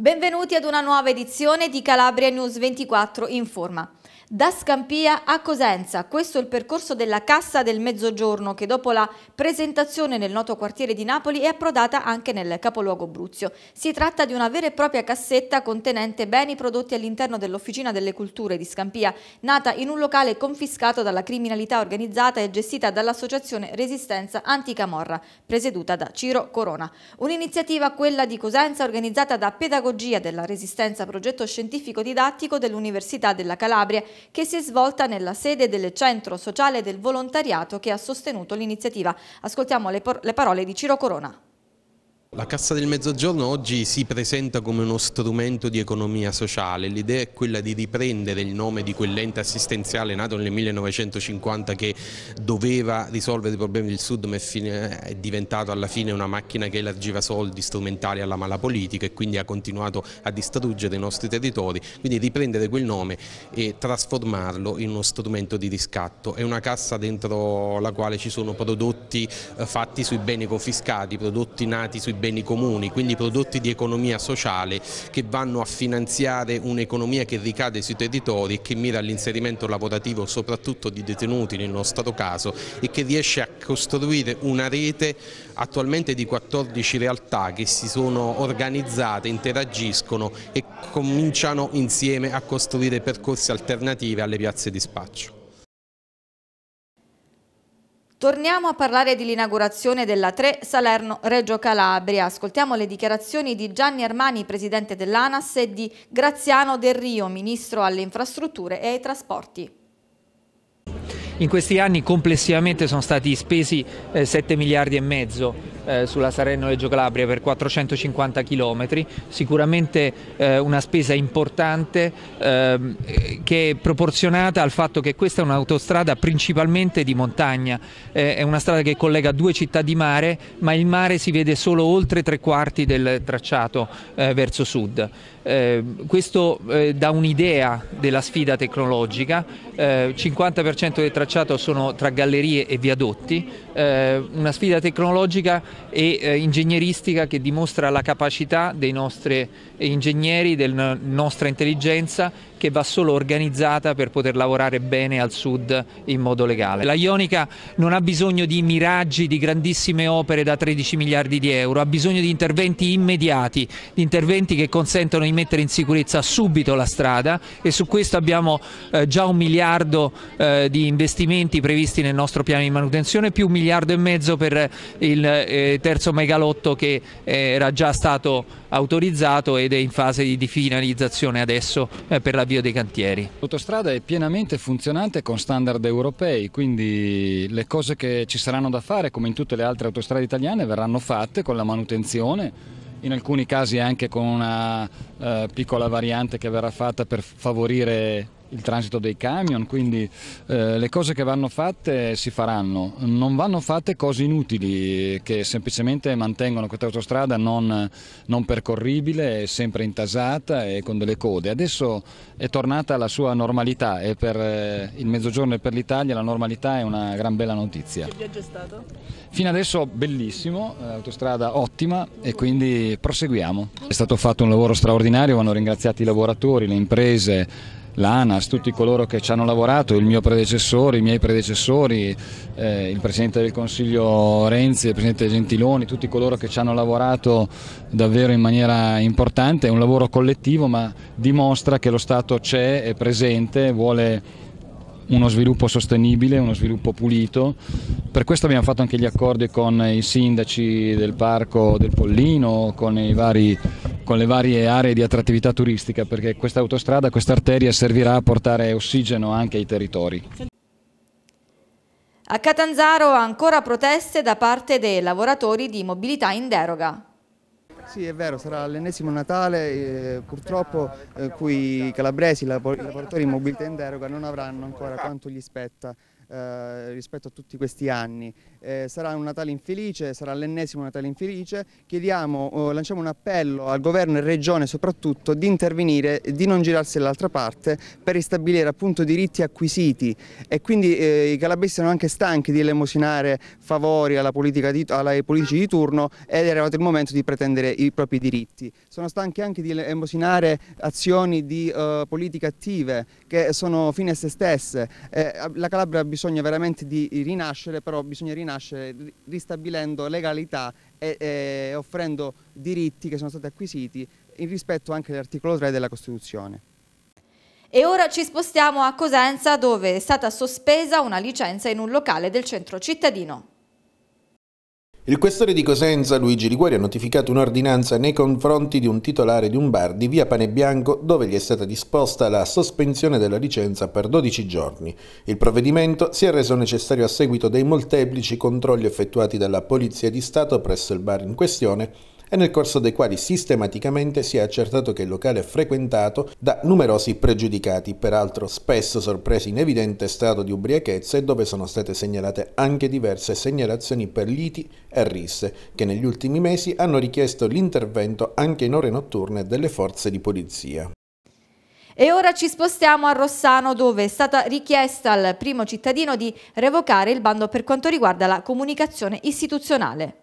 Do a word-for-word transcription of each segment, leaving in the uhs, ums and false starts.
Benvenuti ad una nuova edizione di Calabria News ventiquattro Informa. Da Scampia a Cosenza, questo è il percorso della Cassa del Mezzogiorno che dopo la presentazione nel noto quartiere di Napoli è approdata anche nel capoluogo Bruzio. Si tratta di una vera e propria cassetta contenente beni prodotti all'interno dell'Officina delle Culture di Scampia, nata in un locale confiscato dalla criminalità organizzata e gestita dall'associazione Resistenza Anticamorra, presieduta da Ciro Corona. Un'iniziativa, quella di Cosenza, organizzata da Pedagogia della Resistenza, progetto scientifico didattico dell'Università della Calabria, che si è svolta nella sede del Centro Sociale del Volontariato che ha sostenuto l'iniziativa. Ascoltiamo le, le parole di Ciro Corona. La Cassa del Mezzogiorno oggi si presenta come uno strumento di economia sociale. L'idea è quella di riprendere il nome di quell'ente assistenziale nato nel millenovecentocinquanta che doveva risolvere i problemi del Sud, ma è diventato alla fine una macchina che elargiva soldi strumentali alla mala politica e quindi ha continuato a distruggere i nostri territori. Quindi riprendere quel nome e trasformarlo in uno strumento di riscatto. È una cassa dentro la quale ci sono prodotti fatti sui beni confiscati, prodotti nati sui beni comuni, quindi prodotti di economia sociale che vanno a finanziare un'economia che ricade sui territori e che mira all'inserimento lavorativo soprattutto di detenuti nel nostro caso e che riesce a costruire una rete attualmente di quattordici realtà che si sono organizzate, interagiscono e cominciano insieme a costruire percorsi alternativi alle piazze di spaccio. Torniamo a parlare dell'inaugurazione della tre Salerno-Reggio Calabria. Ascoltiamo le dichiarazioni di Gianni Armani, presidente dell'ANAS, e di Graziano Del Rio, ministro alle infrastrutture e ai trasporti. In questi anni complessivamente sono stati spesi eh, sette miliardi e mezzo eh, sulla Salerno-Reggio Calabria per quattrocentocinquanta chilometri, sicuramente eh, una spesa importante eh, che è proporzionata al fatto che questa è un'autostrada principalmente di montagna, eh, è una strada che collega due città di mare, ma il mare si vede solo oltre tre quarti del tracciato eh, verso sud. Eh, questo eh, dà un'idea della sfida tecnologica. eh, cinquanta per cento del tracciato sono tra gallerie e viadotti, eh, una sfida tecnologica e eh, ingegneristica che dimostra la capacità dei nostri ingegneri, della nostra intelligenza, che va solo organizzata per poter lavorare bene al sud in modo legale. La Ionica non ha bisogno di miraggi, di grandissime opere da tredici miliardi di euro, ha bisogno di interventi immediati, di interventi che consentono di mettere in sicurezza subito la strada, e su questo abbiamo eh, già un miliardo eh, di investimenti previsti nel nostro piano di manutenzione, più un miliardo e mezzo per il eh, terzo megalotto che eh, era già stato autorizzato ed è in fase di finalizzazione adesso eh, per l'avvio dei cantieri. L'autostrada è pienamente funzionante con standard europei, quindi le cose che ci saranno da fare, come in tutte le altre autostrade italiane, verranno fatte con la manutenzione, in alcuni casi anche con una eh, piccola variante che verrà fatta per favorire il transito dei camion, quindi eh, le cose che vanno fatte si faranno, non vanno fatte cose inutili che semplicemente mantengono questa autostrada non, non percorribile, sempre intasata e con delle code. Adesso è tornata alla sua normalità e per eh, il Mezzogiorno e per l'Italia la normalità è una gran bella notizia. Che viaggio è stato? Fino adesso bellissimo, autostrada ottima e quindi proseguiamo. È stato fatto un lavoro straordinario, vanno ringraziati i lavoratori, le imprese, l'ANAS, tutti coloro che ci hanno lavorato, il mio predecessore, i miei predecessori, eh, il Presidente del Consiglio Renzi, il Presidente Gentiloni, tutti coloro che ci hanno lavorato davvero in maniera importante. È un lavoro collettivo, ma dimostra che lo Stato c'è, è presente, vuole uno sviluppo sostenibile, uno sviluppo pulito. Per questo abbiamo fatto anche gli accordi con i sindaci del Parco del Pollino, con, i vari, con le varie aree di attrattività turistica, perché questa autostrada, questa arteria servirà a portare ossigeno anche ai territori. A Catanzaro ancora proteste da parte dei lavoratori di mobilità in deroga. Sì, è vero, sarà l'ennesimo Natale, eh, purtroppo eh, cui i calabresi, i lavoratori in mobilità in deroga non avranno ancora quanto gli spetta eh, rispetto a tutti questi anni. Eh, sarà un Natale infelice, sarà l'ennesimo Natale infelice. Chiediamo, oh, lanciamo un appello al governo e regione soprattutto di intervenire, di non girarsi dall'altra parte per ristabilire appunto diritti acquisiti, e quindi eh, i calabresi sono anche stanchi di elemosinare favori alla politica di, ai politici di turno, ed è arrivato il momento di pretendere i propri diritti. Sono stanchi anche di elemosinare azioni di uh, politiche attive che sono fine a se stesse. Eh, la Calabria ha bisogno veramente di rinascere, però bisogna rinascere ristabilendo legalità e, e offrendo diritti che sono stati acquisiti in rispetto anche dell'articolo tre della Costituzione. E ora ci spostiamo a Cosenza, dove è stata sospesa una licenza in un locale del centro cittadino. Il questore di Cosenza, Luigi Liguori, ha notificato un'ordinanza nei confronti di un titolare di un bar di via Panebianco, dove gli è stata disposta la sospensione della licenza per dodici giorni. Il provvedimento si è reso necessario a seguito dei molteplici controlli effettuati dalla Polizia di Stato presso il bar in questione, e nel corso dei quali sistematicamente si è accertato che il locale è frequentato da numerosi pregiudicati, peraltro spesso sorpresi in evidente stato di ubriachezza, e dove sono state segnalate anche diverse segnalazioni per liti e risse, che negli ultimi mesi hanno richiesto l'intervento anche in ore notturne delle forze di polizia. E ora ci spostiamo a Rossano, dove è stata richiesta al primo cittadino di revocare il bando per quanto riguarda la comunicazione istituzionale.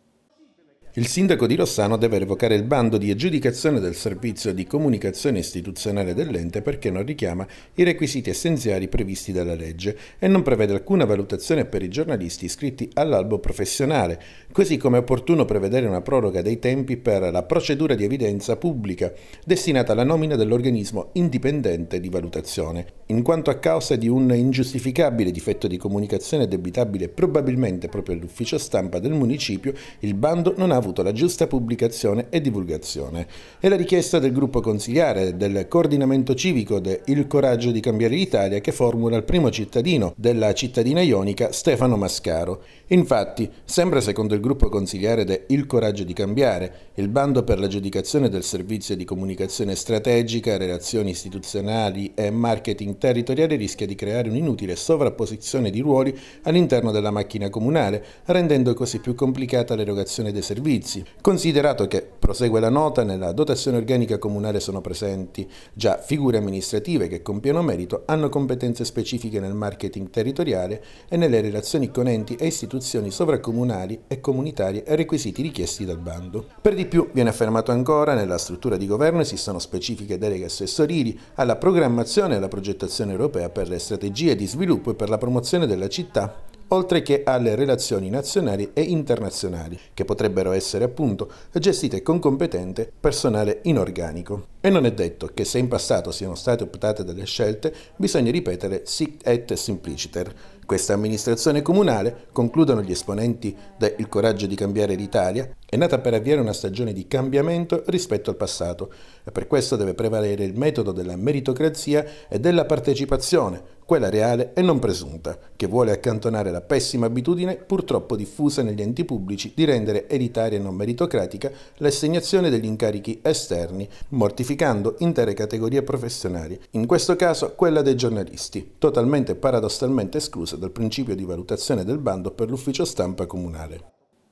Il sindaco di Rossano deve revocare il bando di aggiudicazione del servizio di comunicazione istituzionale dell'ente perché non richiama i requisiti essenziali previsti dalla legge e non prevede alcuna valutazione per i giornalisti iscritti all'albo professionale, così come è opportuno prevedere una proroga dei tempi per la procedura di evidenza pubblica destinata alla nomina dell'organismo indipendente di valutazione, in quanto a causa di un ingiustificabile difetto di comunicazione debitabile probabilmente proprio all'ufficio stampa del municipio, il bando non ha avuto la giusta pubblicazione e divulgazione. È la richiesta del gruppo consigliare del coordinamento civico de Il Coraggio di Cambiare l'Italia che formula il primo cittadino della cittadina ionica, Stefano Mascaro. Infatti, sembra secondo il gruppo consigliare de Il Coraggio di Cambiare, il bando per l'aggiudicazione del servizio di comunicazione strategica, relazioni istituzionali e marketing territoriale rischia di creare un'inutile sovrapposizione di ruoli all'interno della macchina comunale, rendendo così più complicata l'erogazione dei servizi. Considerato che, prosegue la nota, nella dotazione organica comunale sono presenti già figure amministrative che con pieno merito hanno competenze specifiche nel marketing territoriale e nelle relazioni con enti e istituzioni sovracomunali e comunitarie e requisiti richiesti dal bando. Per di più viene affermato ancora nella struttura di governo esistono specifiche deleghe assessorili alla programmazione e alla progettazione europea per le strategie di sviluppo e per la promozione della città, oltre che alle relazioni nazionali e internazionali, che potrebbero essere appunto gestite con competente personale in organico. E non è detto che se in passato siano state optate delle scelte, bisogna ripetere sic et simpliciter. Questa amministrazione comunale, concludono gli esponenti del Il Coraggio di Cambiare l'Italia, è nata per avviare una stagione di cambiamento rispetto al passato e per questo deve prevalere il metodo della meritocrazia e della partecipazione, quella reale e non presunta, che vuole accantonare la pessima abitudine purtroppo diffusa negli enti pubblici di rendere elitaria e non meritocratica l'assegnazione degli incarichi esterni, mortificando intere categorie professionali, in questo caso quella dei giornalisti, totalmente paradossalmente esclusa dal principio di valutazione del bando per l'ufficio stampa comunale.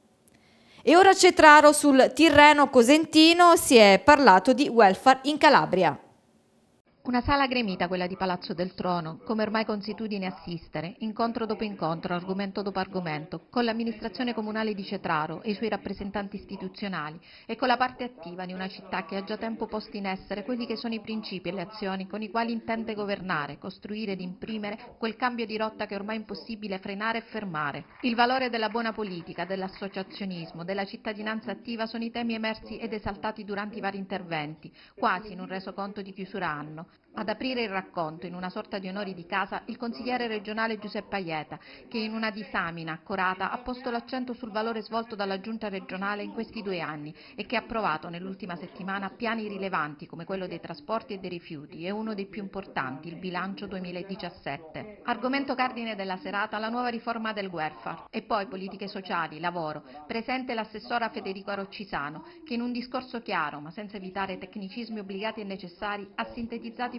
E ora Cetraro, sul Tirreno cosentino si è parlato di welfare in Calabria. Una sala gremita quella di Palazzo del Trono, come ormai consuetudine assistere, incontro dopo incontro, argomento dopo argomento, con l'amministrazione comunale di Cetraro e i suoi rappresentanti istituzionali e con la parte attiva di una città che ha già tempo posto in essere quelli che sono i principi e le azioni con i quali intende governare, costruire ed imprimere quel cambio di rotta che è ormai impossibile frenare e fermare. Il valore della buona politica, dell'associazionismo, della cittadinanza attiva sono i temi emersi ed esaltati durante i vari interventi, quasi in un resoconto di chiusura anno. Ad aprire il racconto, in una sorta di onori di casa, il consigliere regionale Giuseppe Aieta, che in una disamina accurata ha posto l'accento sul valore svolto dalla giunta regionale in questi due anni e che ha approvato nell'ultima settimana piani rilevanti come quello dei trasporti e dei rifiuti e uno dei più importanti, il bilancio duemiladiciassette. Argomento cardine della serata, la nuova riforma del welfare e poi politiche sociali, lavoro, presente l'assessora Federico Aroccisano, che in un discorso chiaro, ma senza evitare tecnicismi obbligati e necessari, ha sintetizzato i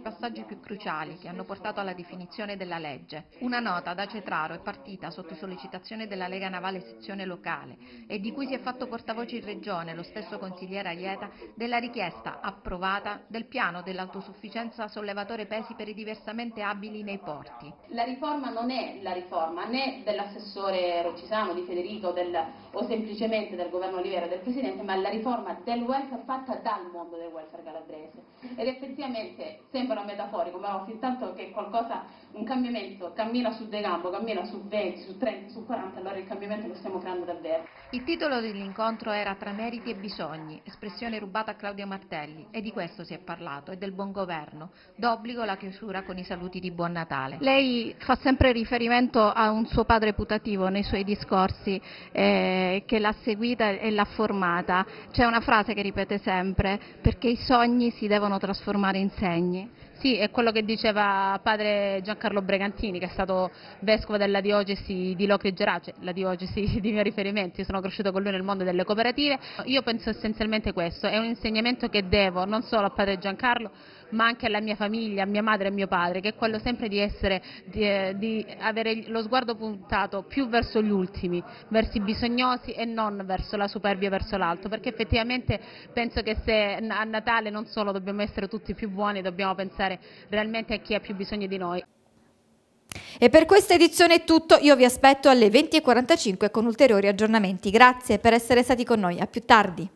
passaggi più cruciali che hanno portato alla definizione della legge. Una nota da Cetraro è partita sotto sollecitazione della Lega Navale sezione locale e di cui si è fatto portavoce in Regione lo stesso consigliere Aieta della richiesta approvata del piano dell'autosufficienza sollevatore pesi per i diversamente abili nei porti. La riforma non è la riforma né dell'assessore Roccisano, di Federico del, o semplicemente del governo Olivera, del Presidente, ma la riforma del welfare fatta dal mondo del welfare calabrese. Ed effettivamente sembra metaforico, ma fin tanto che qualcosa, un cambiamento cammina su dei gambo, cammina su venti, su trenta, su quaranta, allora il cambiamento lo stiamo creando davvero. Il titolo dell'incontro era Tra meriti e bisogni, espressione rubata a Claudio Martelli, e di questo si è parlato, e del buon governo, d'obbligo la chiusura con i saluti di Buon Natale. Lei fa sempre riferimento a un suo padre putativo nei suoi discorsi, eh, che l'ha seguita e l'ha formata. C'è una frase che ripete sempre, perché i sogni si devono trasformare in segni. Sì, è quello che diceva padre Giancarlo Bregantini, che è stato vescovo della diocesi di Locri e Gerace, la diocesi di miei riferimenti. Io sono cresciuto con lui nel mondo delle cooperative. Io penso essenzialmente questo, è un insegnamento che devo non solo a padre Giancarlo, ma anche alla mia famiglia, a mia madre e a mio padre, che è quello sempre di essere, di, di avere lo sguardo puntato più verso gli ultimi, verso i bisognosi e non verso la superbia, verso l'alto, perché effettivamente penso che se a Natale non solo dobbiamo essere tutti più buoni, dobbiamo pensare realmente a chi ha più bisogno di noi. E per questa edizione è tutto, io vi aspetto alle venti e quarantacinque con ulteriori aggiornamenti. Grazie per essere stati con noi, a più tardi.